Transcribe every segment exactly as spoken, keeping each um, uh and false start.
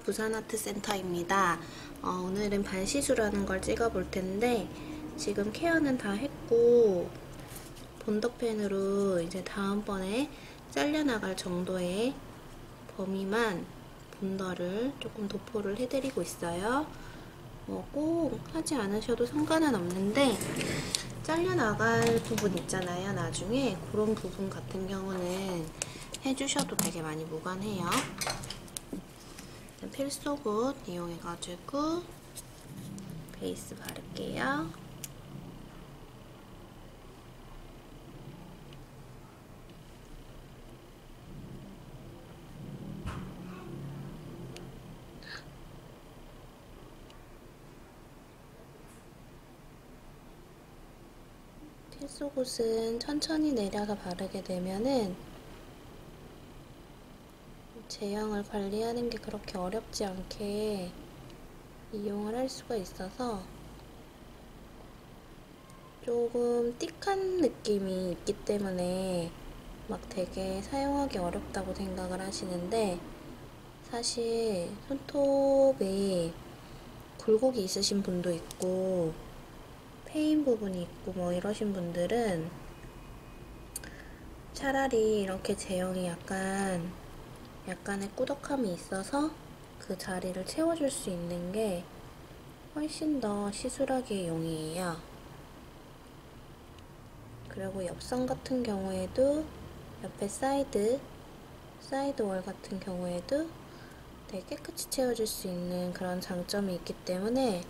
부산아트센터입니다. 어, 오늘은 반시술하는 걸 찍어 볼 텐데 지금 케어는 다 했고 본더펜으로 이제 다음번에 잘려나갈 정도의 범위만 본더를 조금 도포를 해드리고 있어요. 뭐 꼭 하지 않으셔도 상관은 없는데 잘려나갈 부분 있잖아요. 나중에 그런 부분 같은 경우는 해주셔도 되게 많이 무관해요. 필소굿 이용해가지고 베이스 바를게요. 필소굿은 천천히 내려서 바르게 되면은 제형을 관리하는 게 그렇게 어렵지 않게 이용을 할 수가 있어서 조금 띡한 느낌이 있기 때문에 막 되게 사용하기 어렵다고 생각을 하시는데 사실 손톱이 굴곡이 있으신 분도 있고 패인 부분이 있고 뭐 이러신 분들은 차라리 이렇게 제형이 약간 약간의 꾸덕함이 있어서 그 자리를 채워줄 수 있는 게 훨씬 더 시술하기에 용이해요. 그리고 옆선 같은 경우에도 옆에 사이드, 사이드 월 같은 경우에도 되게 깨끗이 채워줄 수 있는 그런 장점이 있기 때문에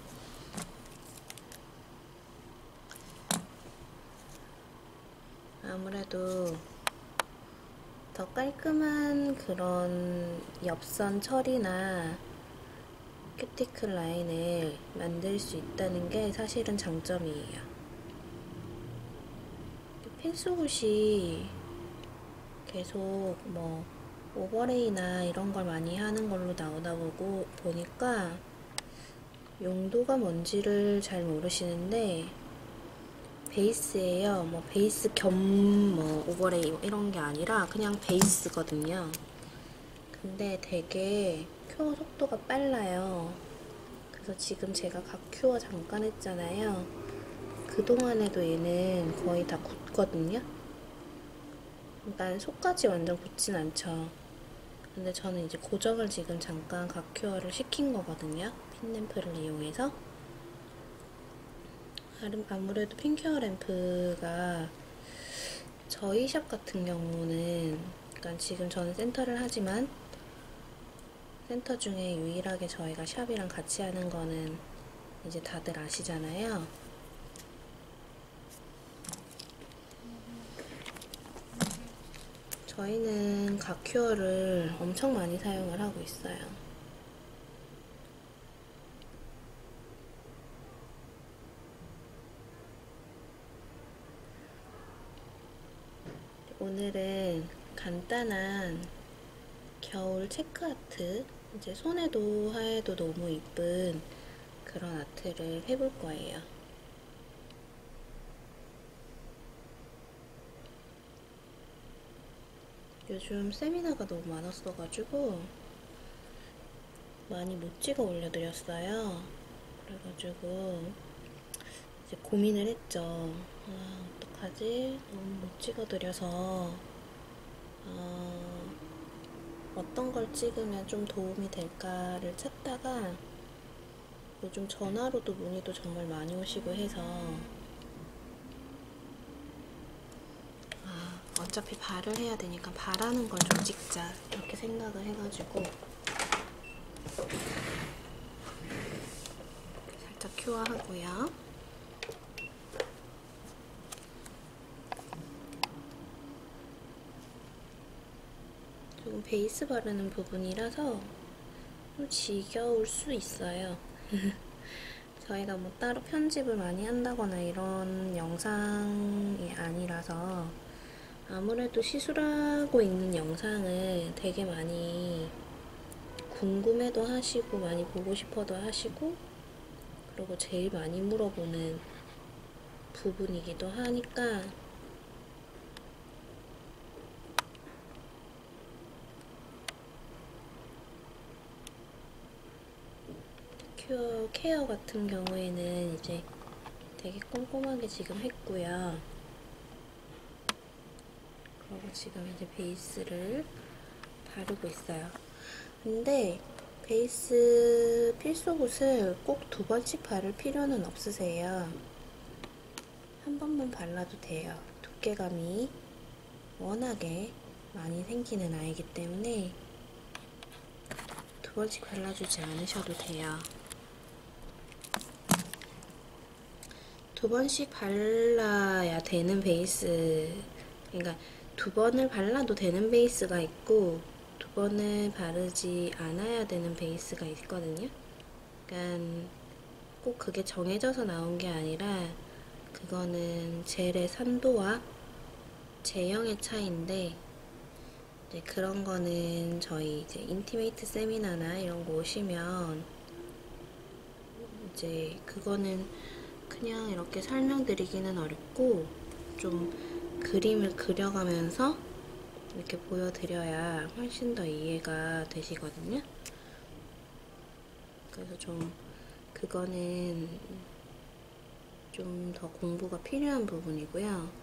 아무래도 더 깔끔한 그런 옆선 처리나 큐티클 라인을 만들 수 있다는 게 사실은 장점이에요. 필수굿이 계속 뭐 오버레이나 이런 걸 많이 하는 걸로 나오다 보고 보니까 용도가 뭔지를 잘 모르시는데 베이스예요. 뭐 베이스 겸 뭐 오버레이 이런 게 아니라 그냥 베이스거든요. 근데 되게 큐어 속도가 빨라요. 그래서 지금 제가 각 큐어 잠깐 했잖아요. 그동안에도 얘는 거의 다 굳거든요. 그러니까 속까지 완전 굳진 않죠. 근데 저는 이제 고정을 지금 잠깐 각 큐어를 시킨 거거든요. 핀램프를 이용해서. 아무래도 핀케어 램프가 저희 샵 같은 경우는 그러니까 지금 저는 센터를 하지만 센터 중에 유일하게 저희가 샵이랑 같이 하는 거는 이제 다들 아시잖아요. 저희는 각 큐어를 엄청 많이 사용을 하고 있어요. 오늘은 간단한 겨울 체크 아트, 이제 손에도 하에도 너무 이쁜 그런 아트를 해볼 거예요. 요즘 세미나가 너무 많았어가지고 많이 못 찍어 올려드렸어요. 그래가지고 이제 고민을 했죠. 아, 어떡하지? 너무 못 찍어드려서 어, 어떤 걸 찍으면 좀 도움이 될까를 찾다가 요즘 전화로도 문의도 정말 많이 오시고 해서 아, 어차피 발을 해야 되니까 발하는 걸 좀 찍자 이렇게 생각을 해가지고 살짝 큐어하고요. 조금 베이스 바르는 부분이라서 좀 지겨울 수 있어요. 저희가 뭐 따로 편집을 많이 한다거나 이런 영상이 아니라서 아무래도 시술하고 있는 영상을 되게 많이 궁금해도 하시고 많이 보고 싶어도 하시고 그리고 제일 많이 물어보는 부분이기도 하니까 매니큐어 케어 같은 경우에는 이제 되게 꼼꼼하게 지금 했고요. 그리고 지금 이제 베이스를 바르고 있어요. 근데 베이스 필수굿을 꼭 두 번씩 바를 필요는 없으세요. 한 번만 발라도 돼요. 두께감이 워낙에 많이 생기는 아이기 때문에 두 번씩 발라주지 않으셔도 돼요. 두 번씩 발라야 되는 베이스, 그러니까 두 번을 발라도 되는 베이스가 있고 두 번을 바르지 않아야 되는 베이스가 있거든요. 그러니까 꼭 그게 정해져서 나온 게 아니라 그거는 젤의 산도와 제형의 차이인데, 이제 그런 거는 저희 이제 인티메이트 세미나나 이런 거 오시면 이제 그거는 그냥 이렇게 설명드리기는 어렵고 좀 그림을 그려가면서 이렇게 보여드려야 훨씬 더 이해가 되시거든요. 그래서 좀 그거는 좀 더 공부가 필요한 부분이고요.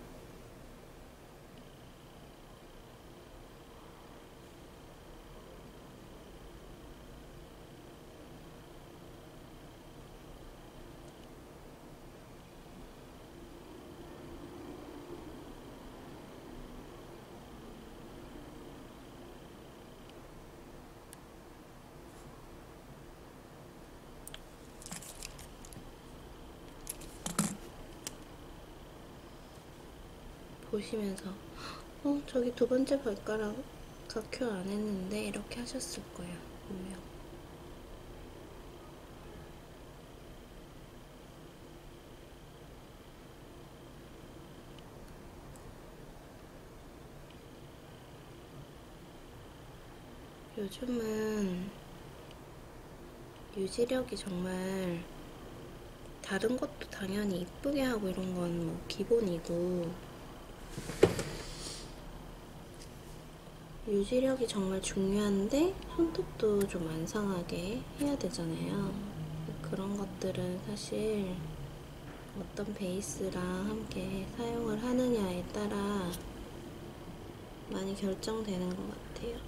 보시면서 어 저기 두 번째 발가락 각큐 안 했는데 이렇게 하셨을 거예요, 분명. 요즘은 유지력이 정말 다른 것도 당연히 이쁘게 하고 이런 건 뭐 기본이고 유지력이 정말 중요한데 손톱도 좀 안 상하게 해야 되잖아요. 그런 것들은 사실 어떤 베이스랑 함께 사용을 하느냐에 따라 많이 결정되는 것 같아요.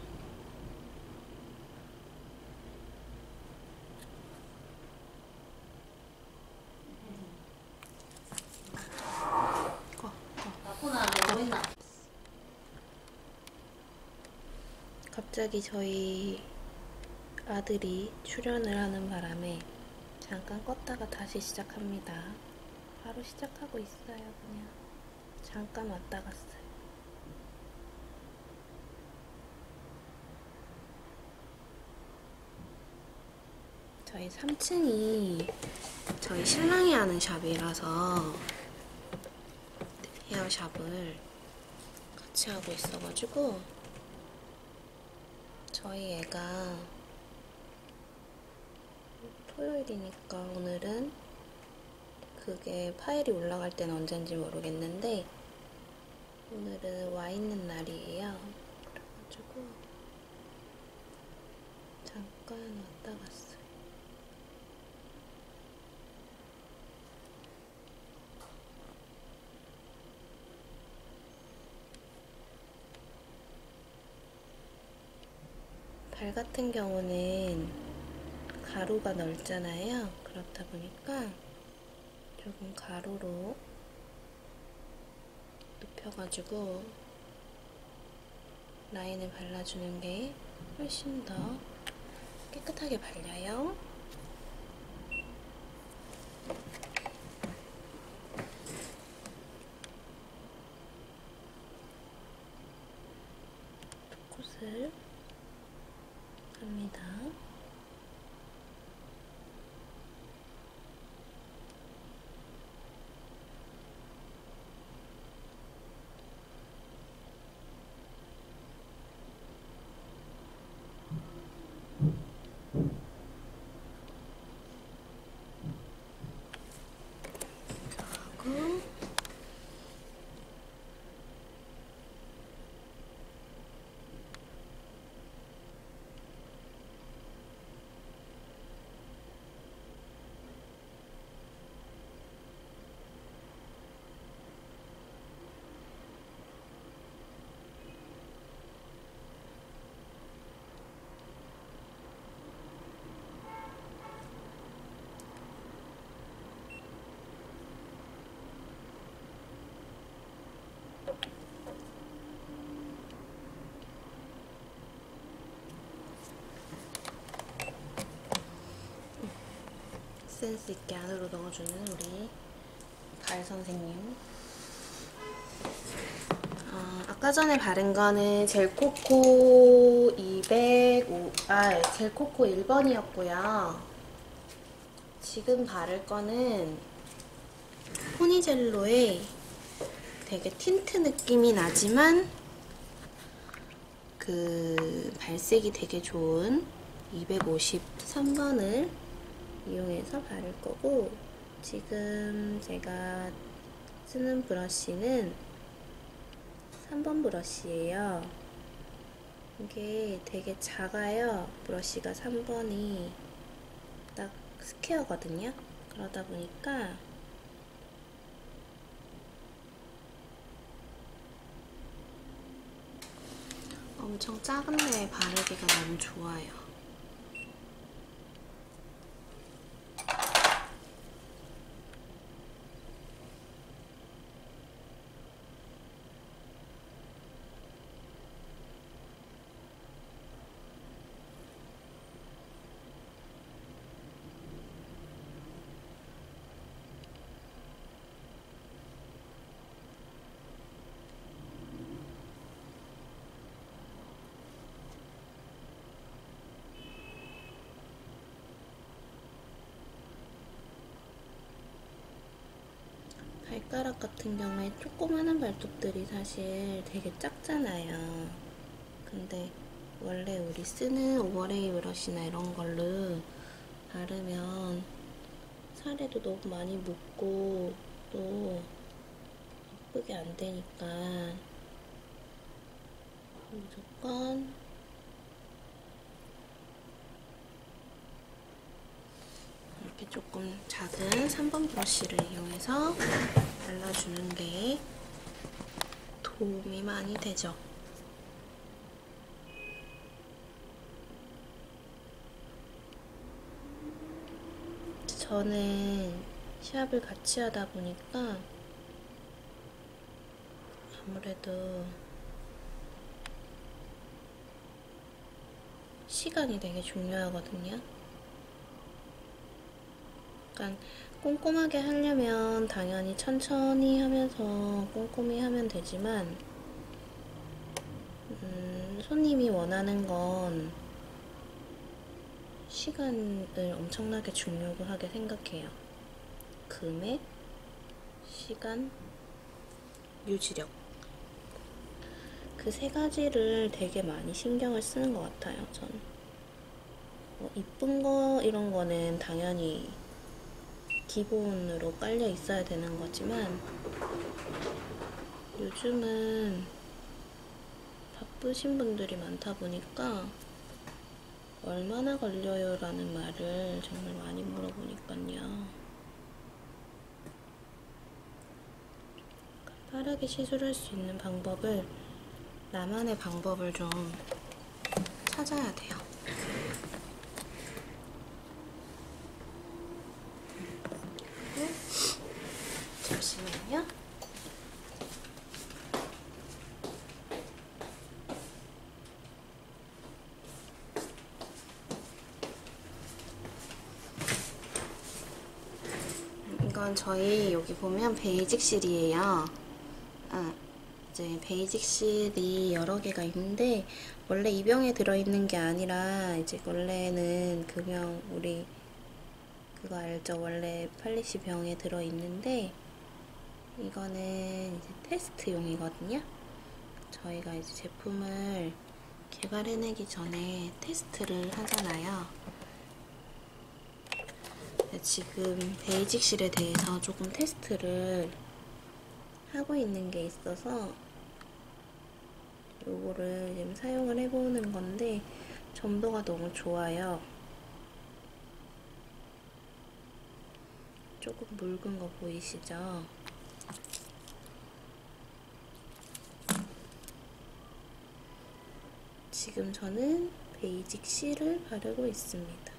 갑자기 저희 아들이 출연을 하는 바람에 잠깐 껐다가 다시 시작합니다. 바로 시작하고 있어요. 그냥 잠깐 왔다 갔어요. 저희 삼 층이 저희 신랑이 하는 샵이라서 헤어샵을 같이 하고 있어가지고 저희 애가 토요일이니까 오늘은 그게 파일이 올라갈 때는 언젠지 모르겠는데 오늘은 와 있는 날이에요. 그래가지고 잠깐 왔다 갔어요. 발 같은 경우는 가루가 넓잖아요. 그렇다 보니까 조금 가루로 눕혀가지고 라인을 발라주는 게 훨씬 더 깨끗하게 발려요. 콧을 합니다. 센스 있게 안으로 넣어주는 우리 발 선생님. 어, 아까 전에 바른 거는 젤코코 이백오, 아, 젤코코 일 번이었고요. 지금 바를 거는 포니젤로의 되게 틴트 느낌이 나지만 그 발색이 되게 좋은 이백오십삼 번을 이용해서 바를 거고, 지금 제가 쓰는 브러쉬는 삼 번 브러쉬예요. 이게 되게 작아요. 브러쉬가 삼 번이 딱 스퀘어거든요. 그러다 보니까 엄청 작은데 바르기가 너무 좋아요. 발가락 같은 경우에 조그마한 발톱들이 사실 되게 작잖아요. 근데 원래 우리 쓰는 오버레이 브러쉬나 이런 걸로 바르면 살에도 너무 많이 묻고 또 예쁘게 안 되니까 무조건 이렇게 조금 작은 삼 번 브러쉬를 이용해서 발라주는 게 도움이 많이 되죠. 저는 시합을 같이 하다 보니까 아무래도 시간이 되게 중요하거든요. 약간 꼼꼼하게 하려면 당연히 천천히 하면서 꼼꼼히 하면 되지만 음, 손님이 원하는 건 시간을 엄청나게 중요하게 생각해요. 금액, 시간, 유지력. 그 세 가지를 되게 많이 신경을 쓰는 것 같아요, 전. 뭐 이쁜 거 이런 거는 당연히 기본으로 깔려 있어야 되는 거지만 요즘은 바쁘신 분들이 많다 보니까 얼마나 걸려요? 라는 말을 정말 많이 물어보니까요. 빠르게 시술할 수 있는 방법을, 나만의 방법을 좀 찾아야 돼요. 잠시만요. 이건 저희 여기 보면 베이직 실이에요. 아, 이제 베이직 실이 여러 개가 있는데 원래 이 병에 들어있는 게 아니라 이제 원래는 그 병, 우리 그거 알죠? 원래 팔리시 병에 들어있는데 이거는 이제 테스트용이거든요. 저희가 이제 제품을 개발해내기 전에 테스트를 하잖아요. 지금 베이직 실에 대해서 조금 테스트를 하고 있는 게 있어서 요거를 지금 사용을 해보는 건데 점도가 너무 좋아요. 조금 묽은 거 보이시죠? 지금 저는 베이직 실을 바르고 있습니다.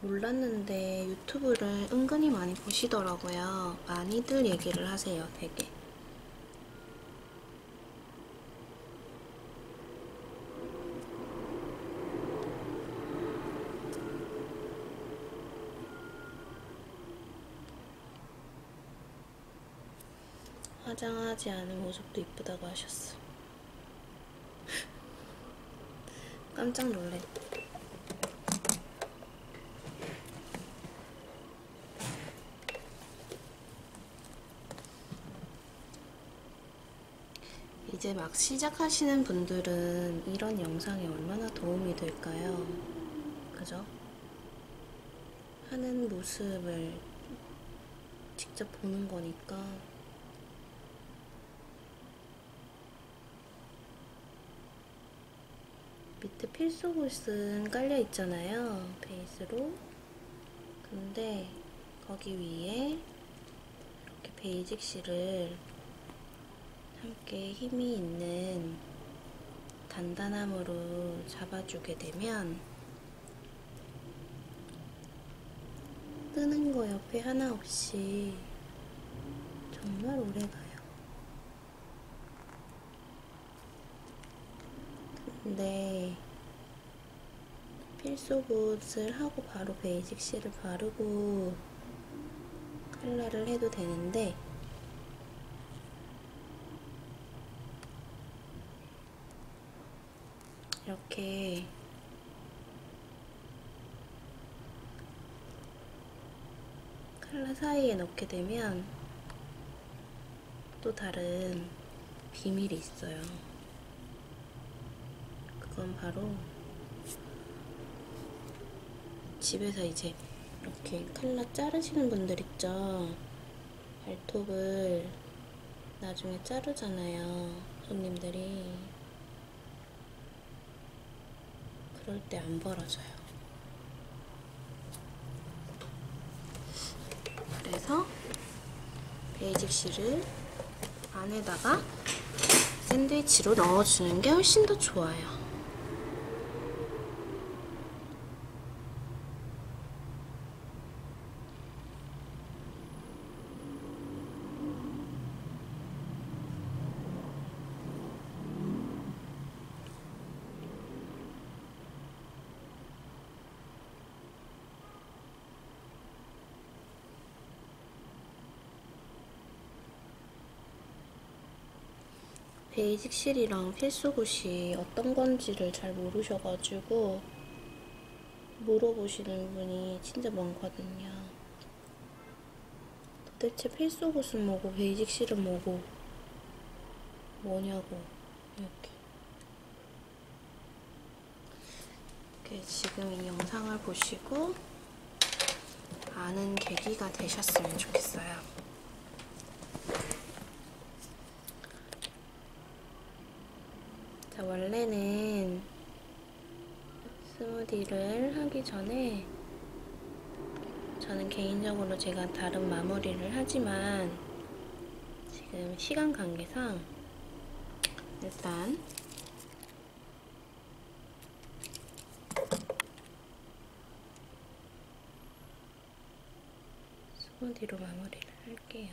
몰랐는데 유튜브를 은근히 많이 보시더라고요. 많이들 얘기를 하세요, 되게. 화장하지 않은 모습도 이쁘다고 하셨어. 깜짝 놀랐다. 이제 막 시작하시는 분들은 이런 영상이 얼마나 도움이 될까요? 그죠? 하는 모습을 직접 보는 거니까. 밑에 필수굿은 깔려 있잖아요, 베이스로. 근데 거기 위에 이렇게 베이직 실을 함께 힘이 있는 단단함으로 잡아주게 되면 뜨는 거 옆에 하나 없이 정말 오래 가요. 근데 필수굿을 하고 바로 베이직 실을 바르고 컬러를 해도 되는데 이렇게 컬러 사이에 넣게 되면 또 다른 비밀이 있어요. 그건 바로 집에서 이제 이렇게 컬러 자르시는 분들 있죠. 발톱을 나중에 자르잖아요, 손님들이. 그럴 때 안 벌어져요. 그래서 베이직 실을 안에다가 샌드위치로 넣어주는 게 훨씬 더 좋아요. 베이직 실이랑 필수굿이 어떤 건지를 잘 모르셔가지고 물어보시는 분이 진짜 많거든요. 도대체 필수굿은 뭐고 베이직 실은 뭐고 뭐냐고. 이렇게. 이렇게 지금 이 영상을 보시고 아는 계기가 되셨으면 좋겠어요. 자, 원래는 스무디를 하기 전에 저는 개인적으로 제가 다른 마무리를 하지만 지금 시간 관계상 일단 스무디로 마무리를 할게요.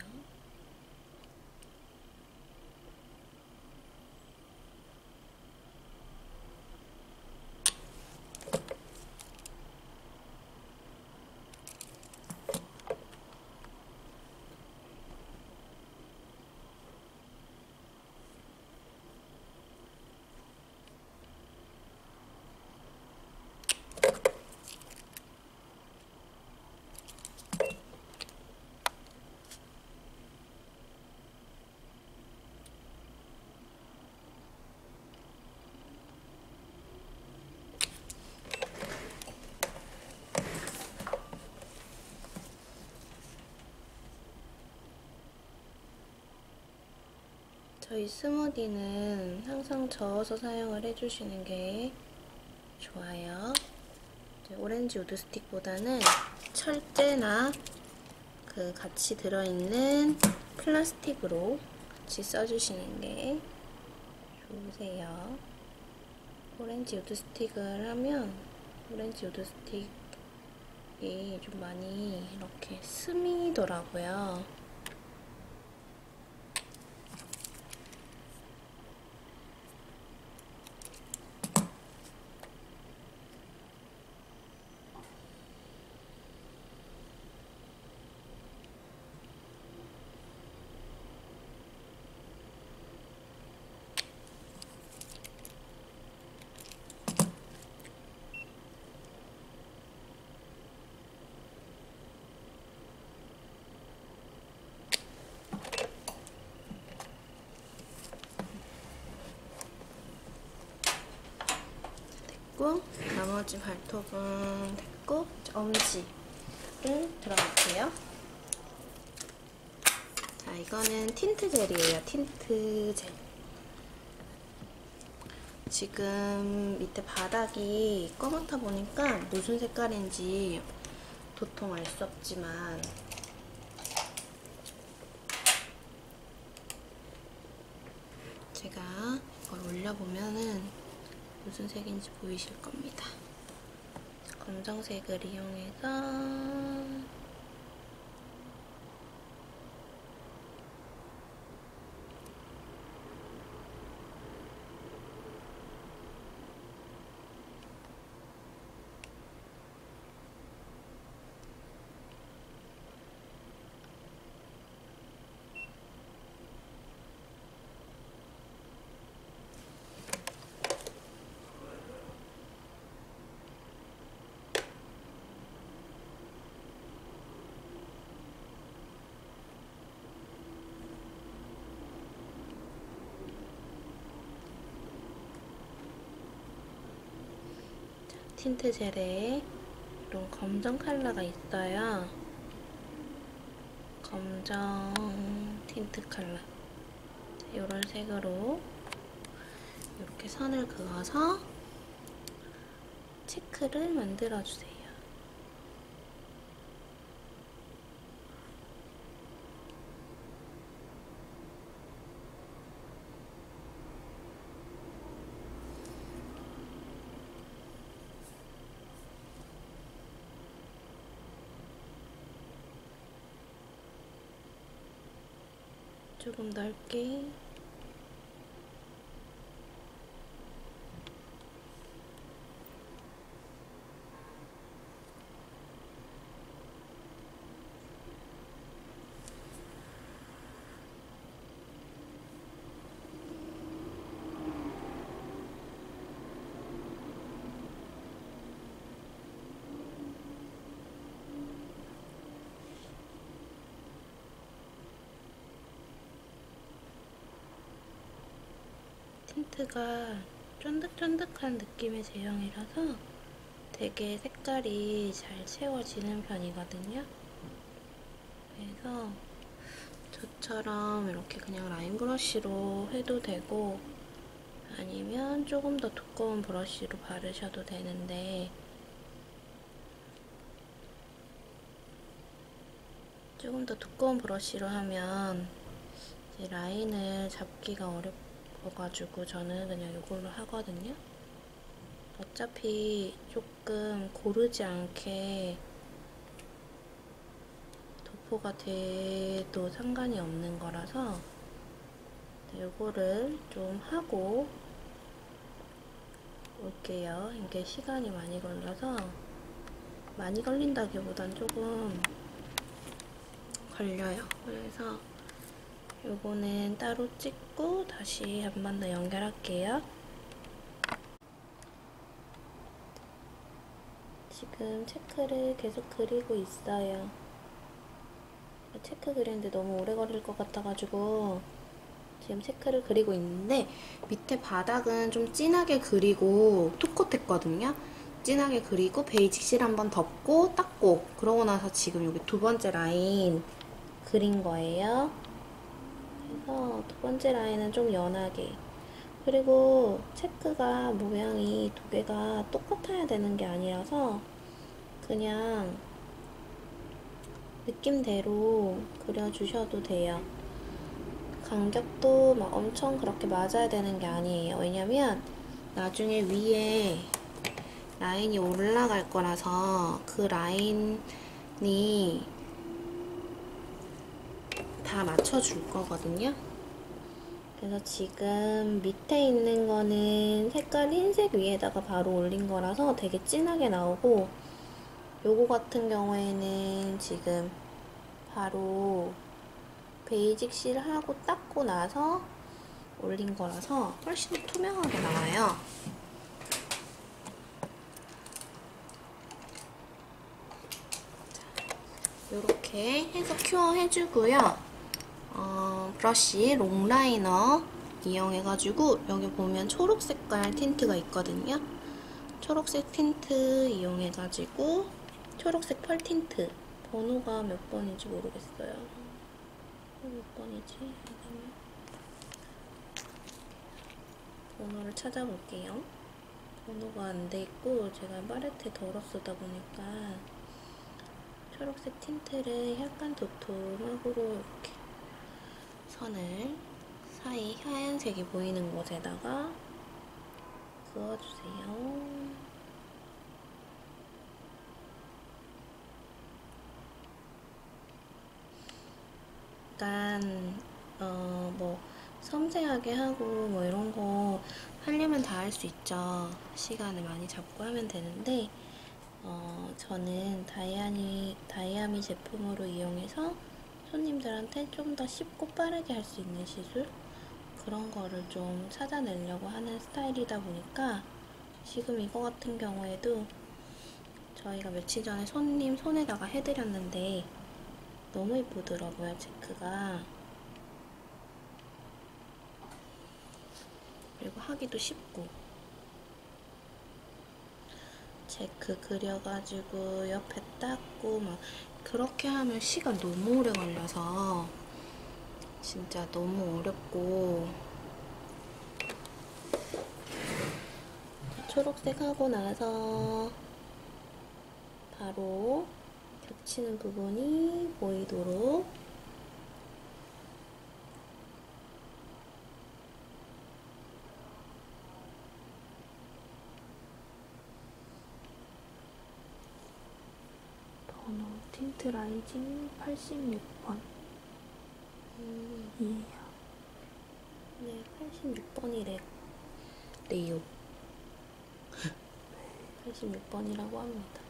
저희 스무디는 항상 저어서 사용을 해주시는 게 좋아요. 오렌지 우드 스틱보다는 철제나 그 같이 들어있는 플라스틱으로 같이 써주시는 게 좋으세요. 오렌지 우드 스틱을 하면 오렌지 우드 스틱 여기 좀 많이 이렇게 스미더라고요. 나머지 발톱은 됐고, 엄지를 들어갈게요. 자, 이거는 틴트 젤이에요. 틴트 젤. 지금 밑에 바닥이 검은타 보니까 무슨 색깔인지 도통 알 수 없지만 제가 이걸 올려보면은 무슨 색인지 보이실 겁니다. 검정색을 이용해서 틴트 젤에 이런 검정 컬러가 있어요. 검정 틴트 컬러. 이런 색으로 이렇게 선을 그어서 체크를 만들어주세요. 조금 넓게. 틴트가 쫀득쫀득한 느낌의 제형이라서 되게 색깔이 잘 채워지는 편이거든요. 그래서 저처럼 이렇게 그냥 라인 브러쉬로 해도 되고 아니면 조금 더 두꺼운 브러쉬로 바르셔도 되는데 조금 더 두꺼운 브러쉬로 하면 이제 라인을 잡기가 어려워가지고 저는 그냥 이걸로 하거든요. 어차피 조금 고르지 않게 도포가 돼도 상관이 없는 거라서 이거를 좀 하고 올게요. 이게 시간이 많이 걸려서 많이 걸린다기보단 조금 걸려요. 그래서 요거는 따로 찍고 다시 한 번 더 연결할게요. 지금 체크를 계속 그리고 있어요. 체크 그리는데 너무 오래 걸릴 것 같아가지고 지금 체크를 그리고 있는데 밑에 바닥은 좀 진하게 그리고 투컷했거든요. 진하게 그리고 베이직 실 한번 덮고 닦고 그러고 나서 지금 여기 두 번째 라인 그린 거예요. 그래서 두 번째 라인은 좀 연하게, 그리고 체크가 모양이 두 개가 똑같아야 되는 게 아니라서 그냥 느낌대로 그려주셔도 돼요. 간격도 막 엄청 그렇게 맞아야 되는 게 아니에요. 왜냐면 나중에 위에 라인이 올라갈 거라서 그 라인이 다 맞춰줄 거거든요. 그래서 지금 밑에 있는 거는 색깔 흰색 위에다가 바로 올린 거라서 되게 진하게 나오고, 요거 같은 경우에는 지금 바로 베이직 실 하고 닦고 나서 올린 거라서 훨씬 투명하게 나와요. 이렇게 해서 큐어 해주고요. 어, 브러쉬 롱라이너 이용해가지고 여기 보면 초록 색깔 틴트가 있거든요. 초록색 틴트 이용해가지고 초록색 펄 틴트, 번호가 몇 번인지 모르겠어요. 몇 번이지? 번호를 찾아볼게요. 번호가 안 돼 있고 제가 팔레트에 덜어 쓰다 보니까 초록색 틴트를 약간 도톰하고로 이렇게 선을 사이 하얀색이 보이는 곳에다가 그어주세요. 약간 어 뭐 섬세하게 하고 뭐 이런 거 하려면 다 할 수 있죠. 시간을 많이 잡고 하면 되는데 어 저는 다이아미 다이아미 제품으로 이용해서 손님들한테 좀 더 쉽고 빠르게 할 수 있는 시술, 그런 거를 좀 찾아내려고 하는 스타일이다 보니까 지금 이거 같은 경우에도 저희가 며칠 전에 손님 손에다가 해드렸는데 너무 예쁘더라고요, 체크가. 그리고 하기도 쉽고, 체크 그려가지고 옆에 닦고 막 그렇게 하면 시간 너무 오래 걸려서 진짜 너무 어렵고, 초록색 하고 나서 바로 겹치는 부분이 보이도록 번호 틴트 라이징 팔십육 번 음, 이에요. 네, 팔십육 번이래. 네요. 팔십육 번이라고 합니다.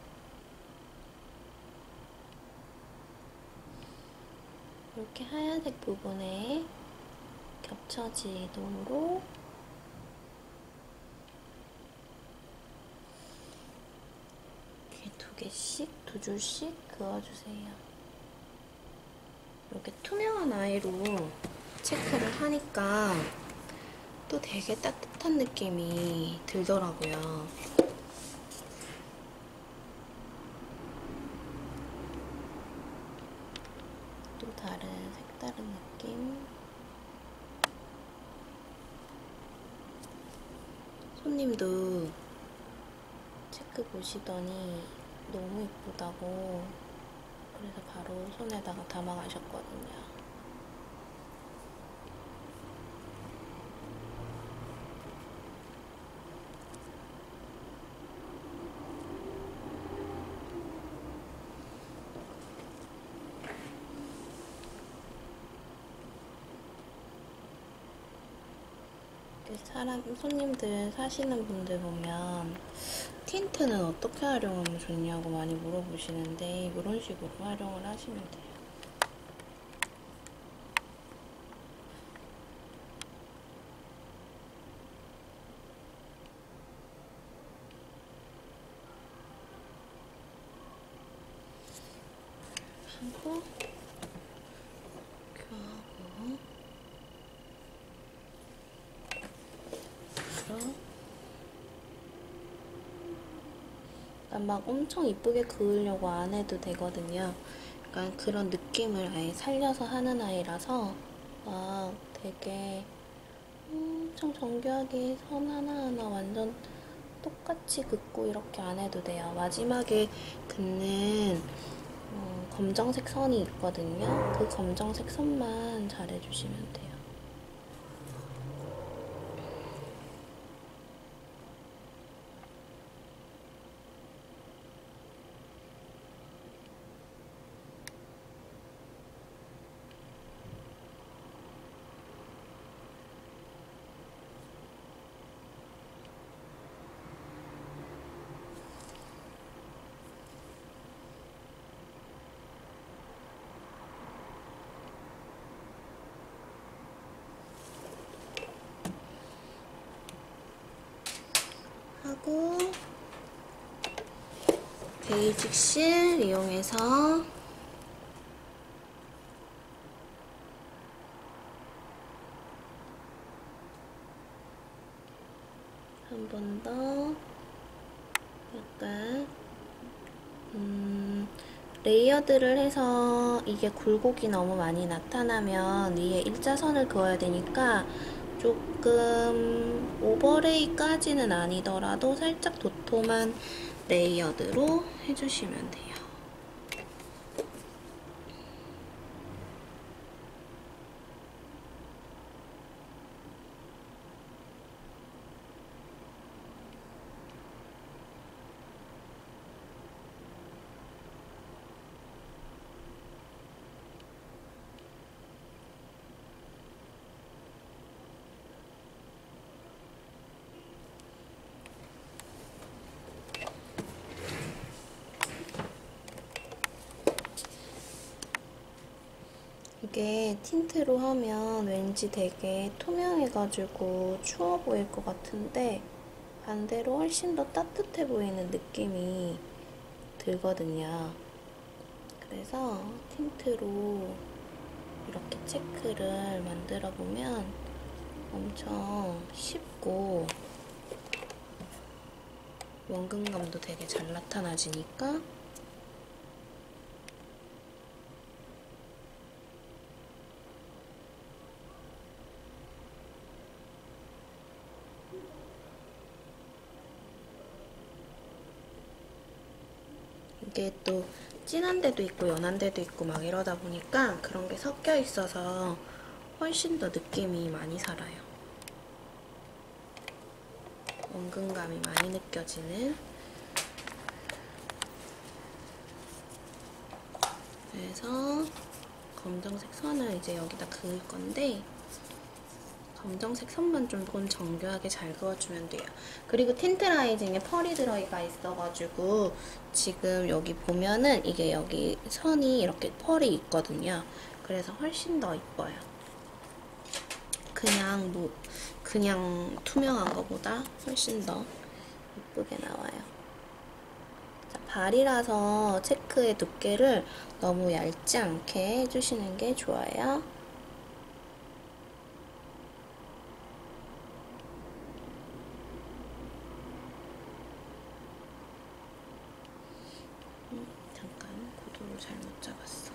이렇게 하얀색 부분에 겹쳐지도록 이렇게 두 개씩, 두 줄씩 그어주세요. 이렇게 투명한 아이로 체크를 하니까 또 되게 따뜻한 느낌이 들더라고요. 또 다른 색다른 느낌. 손님도 체크 보시더니 너무 예쁘다고 그래서 바로 손에다가 담아 가셨거든요. 사람, 손님들 사시는 분들 보면 틴트는 어떻게 활용하면 좋냐고 많이 물어보시는데 이런 식으로 활용을 하시면 돼요. 하고 이렇게 하고 막 엄청 이쁘게 그으려고 안 해도 되거든요. 약간 그런 느낌을 아예 살려서 하는 아이라서 막 되게 엄청 정교하게 선 하나하나 완전 똑같이 긋고 이렇게 안 해도 돼요. 마지막에 긋는 어, 검정색 선이 있거든요. 그 검정색 선만 잘 해주시면 돼요. 하고 베이직 실 이용해서 한 번 더 약간 음, 레이어드를 해서 이게 굴곡이 너무 많이 나타나면 위에 일자선을 그어야 되니까 조금 오버레이까지는 아니더라도 살짝 도톰한 레이어드로 해주시면 돼요. 이게 틴트로 하면 왠지 되게 투명해가지고 추워 보일 것 같은데 반대로 훨씬 더 따뜻해 보이는 느낌이 들거든요. 그래서 틴트로 이렇게 체크를 만들어 보면 엄청 쉽고 원근감도 되게 잘 나타나지니까 이게 또 진한 데도 있고 연한 데도 있고 막 이러다 보니까 그런 게 섞여 있어서 훨씬 더 느낌이 많이 살아요. 원근감이 많이 느껴지는. 그래서 검정색 선을 이제 여기다 그을 건데 검정색 선만 좀 정교하게 잘 그어주면 돼요. 그리고 틴트 라이징에 펄이 들어가 있어가지고 지금 여기 보면은 이게 여기 선이 이렇게 펄이 있거든요. 그래서 훨씬 더 이뻐요. 그냥 뭐 그냥 투명한 것보다 훨씬 더 이쁘게 나와요. 자, 발이라서 체크의 두께를 너무 얇지 않게 해주시는 게 좋아요. 음, 잠깐 고도를 잘못 잡았어.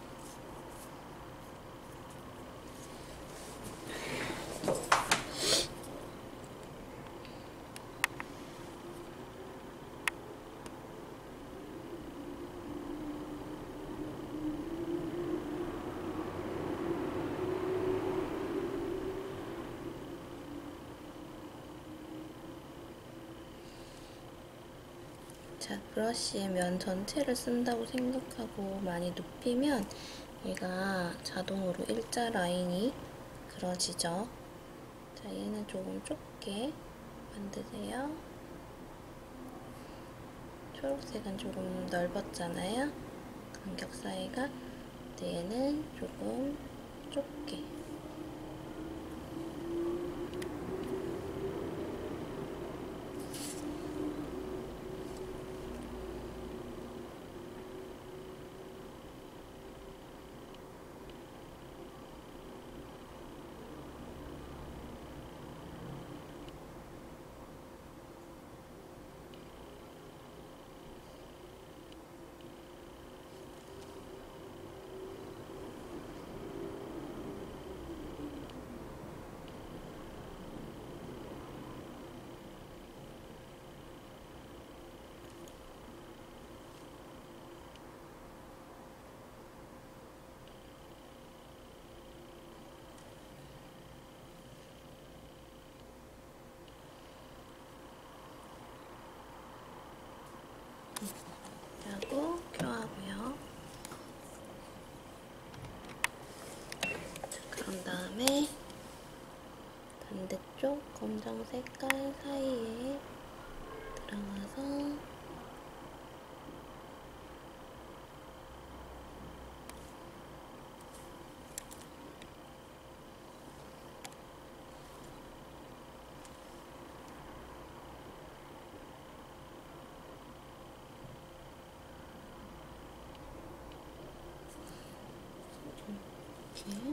자, 브러쉬의 면 전체를 쓴다고 생각하고 많이 눕히면 얘가 자동으로 일자 라인이 그려지죠. 자, 얘는 조금 좁게 만드세요. 초록색은 조금 넓었잖아요. 간격 사이가. 근데 얘는 조금 좁게. 하고 껴하고요. 그런 다음에 반대쪽 검정 색깔 사이에 들어가서 이렇게.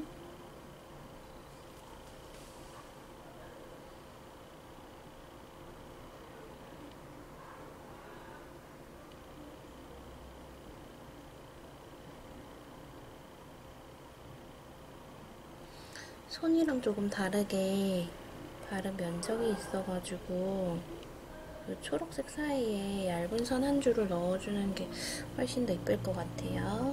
손이랑 조금 다르게 바른 면적이 있어가지고 이 초록색 사이에 얇은 선 한 줄을 넣어주는 게 훨씬 더 이쁠 것 같아요.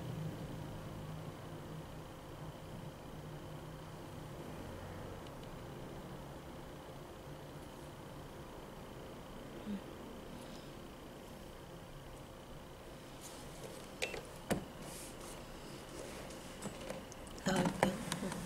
넣을게요.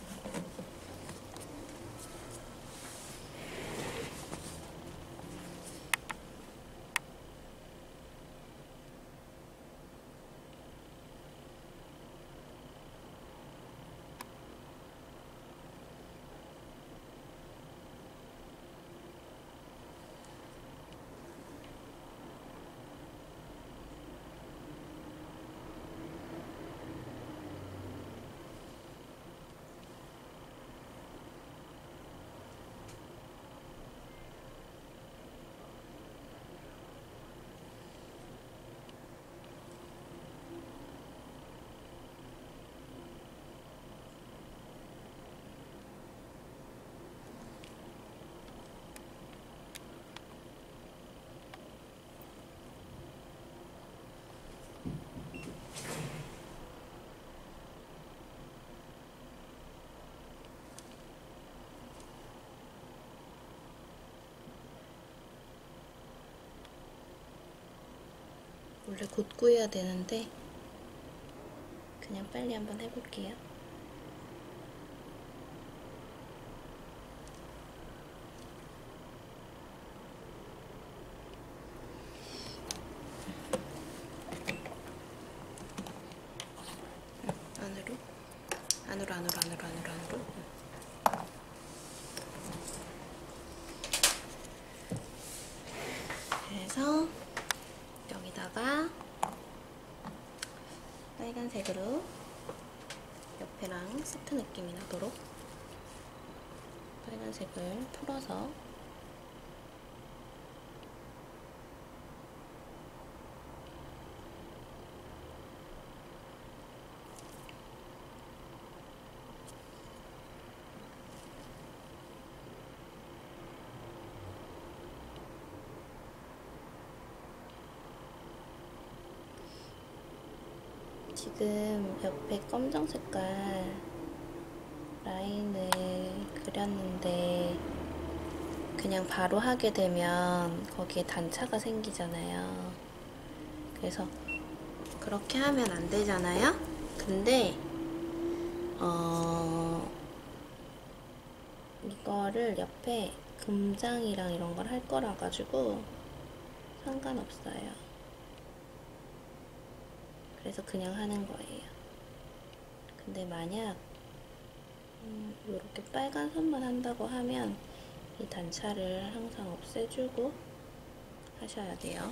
원래 곧 구해야 되는데 그냥 빨리 한번 해볼게요. 안으로 안으로 안으로 안으로 안으로 안으로 그래서 여기다가 빨간색으로 옆에랑 세트 느낌이 나도록 빨간색을 풀어서 지금 옆에 검정 색깔 라인을 그렸는데 그냥 바로 하게 되면 거기에 단차가 생기잖아요. 그래서 그렇게 하면 안 되잖아요. 근데 어 이거를 옆에 금장이랑 이런 걸 할 거라 가지고 상관없어요. 그래서 그냥 하는 거예요. 근데 만약 음, 이렇게 빨간 선만 한다고 하면 이 단차를 항상 없애주고 하셔야 돼요.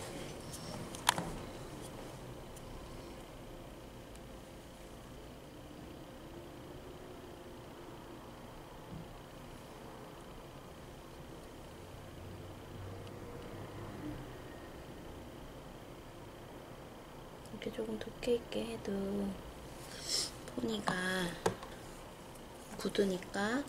이렇게 조금 두께 있게 해도 포니가 굳으니까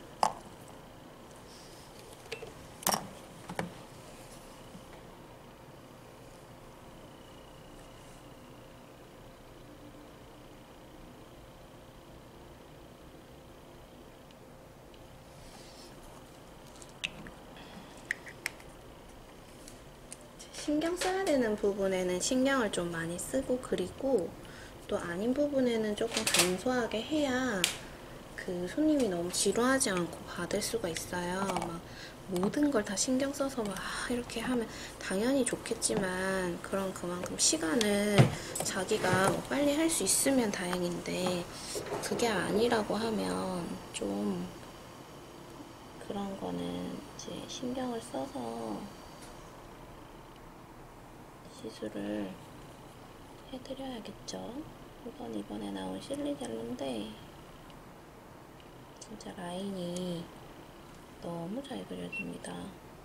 신경 써야 되는 부분에는 신경을 좀 많이 쓰고 그리고 또 아닌 부분에는 조금 간소하게 해야 그 손님이 너무 지루하지 않고 받을 수가 있어요. 막 모든 걸 다 신경 써서 막 이렇게 하면 당연히 좋겠지만 그런 그만큼 시간을 자기가 뭐 빨리 할 수 있으면 다행인데 그게 아니라고 하면 좀 그런 거는 이제 신경을 써서 시술을 해드려야겠죠. 이건 이번에 나온 실리젤로인데 진짜 라인이 너무 잘 그려집니다.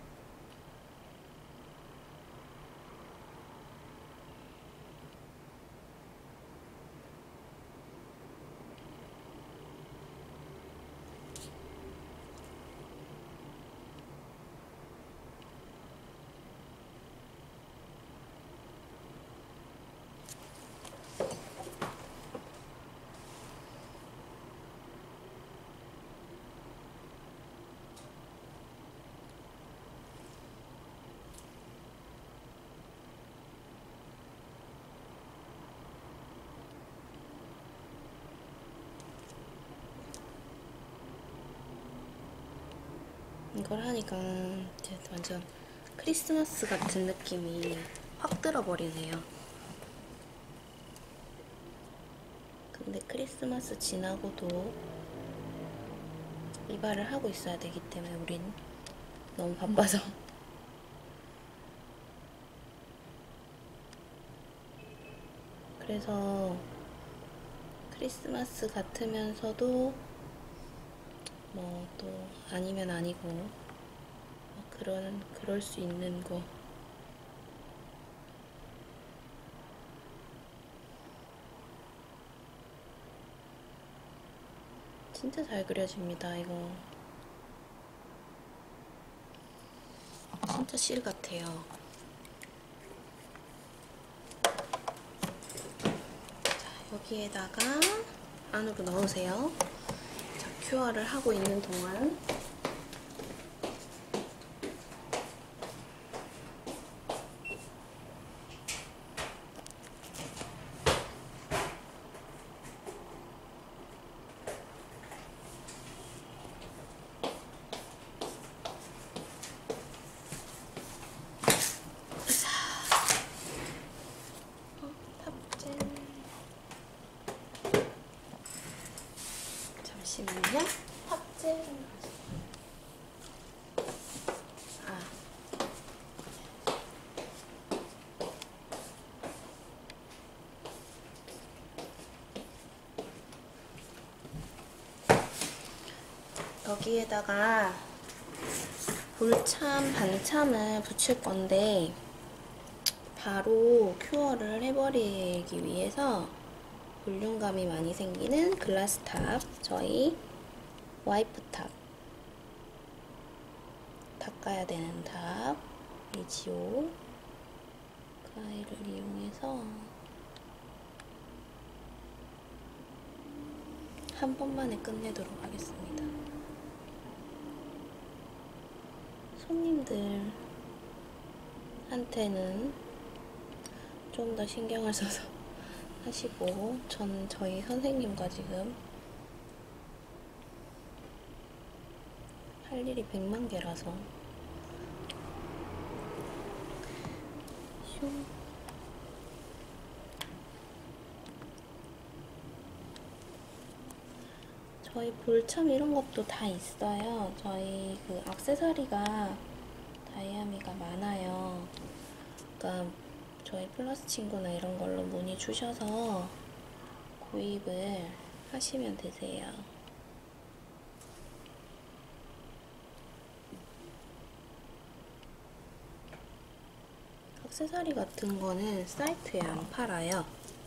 이걸 하니까 이제 완전 크리스마스 같은 느낌이 확 들어버리네요. 근데 크리스마스 지나고도 이발을 하고 있어야 되기 때문에 우린 너무 바빠서 그래서 크리스마스 같으면서도 뭐 또 아니면 아니고 뭐 그런 그럴 수 있는 거 진짜 잘 그려집니다. 이거 진짜 실 같아요. 자, 여기에다가 안으로 넣으세요. 자, 큐어를 하고 있는 동안 잠시만요. 탑재. 아. 여기에다가 볼참, 반참을 붙일 건데 바로 큐어를 해버리기 위해서 볼륨감이 많이 생기는 글라스 탑, 저희 와이프 탑, 닦아야 되는 탑, 리지오 가위를 이용해서 한 번만에 끝내도록 하겠습니다. 손님들한테는 좀 더 신경을 써서 하시고, 전 저희 선생님과 지금 할 일이 백만 개라서 슝. 저희 볼참 이런 것도 다 있어요. 저희 그 액세서리가 다이아미가 많아요. 그러니까 저희 플러스 친구나 이런 걸로 문의 주셔서 구입을 하시면 되세요. 액세서리 같은 거는 사이트에 안 팔아요.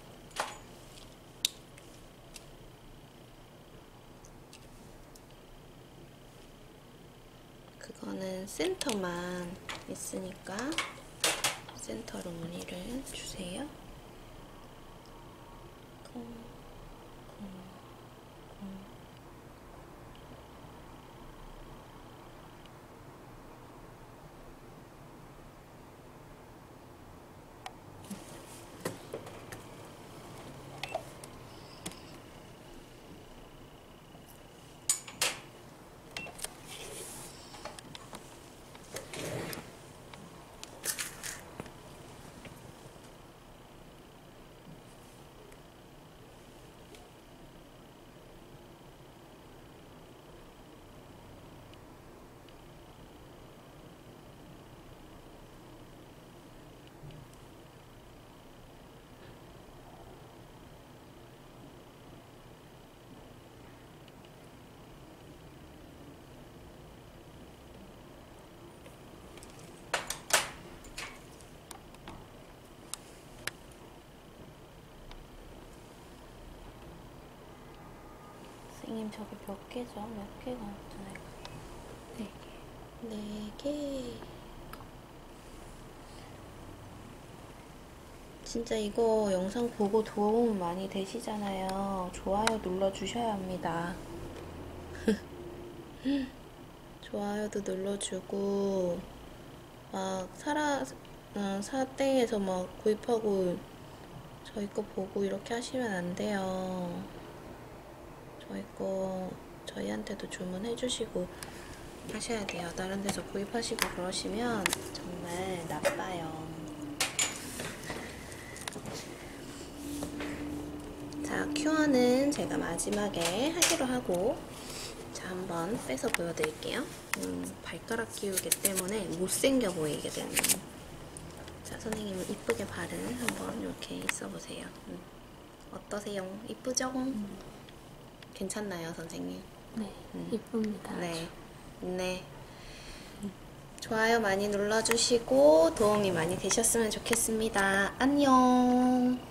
그거는 센터만 있으니까 센터로 문의를 주세요. 콩, 콩, 콩. 저게 몇 개죠? 몇 개가 없잖아요. 네 개. 네 개. 진짜 이거 영상 보고 도움 많이 되시잖아요. 좋아요 눌러주셔야 합니다. 좋아요도 눌러주고, 막, 사라, 어, 사땡에서 막 구입하고, 저희 거 보고 이렇게 하시면 안 돼요. 저희 거, 저희한테도 주문해주시고 하셔야 돼요. 다른 데서 구입하시고 그러시면 정말 나빠요. 자, 큐어는 제가 마지막에 하기로 하고, 자, 한번 빼서 보여드릴게요. 음, 발가락 끼우기 때문에 못생겨 보이게 되는. 자, 선생님은 이쁘게 발을 한번 이렇게 있어보세요. 음. 어떠세요? 이쁘죠? 음. 괜찮나요, 선생님? 네, 음. 이쁩니다. 네. 네. 좋아요 많이 눌러주시고 도움이 많이 되셨으면 좋겠습니다. 안녕.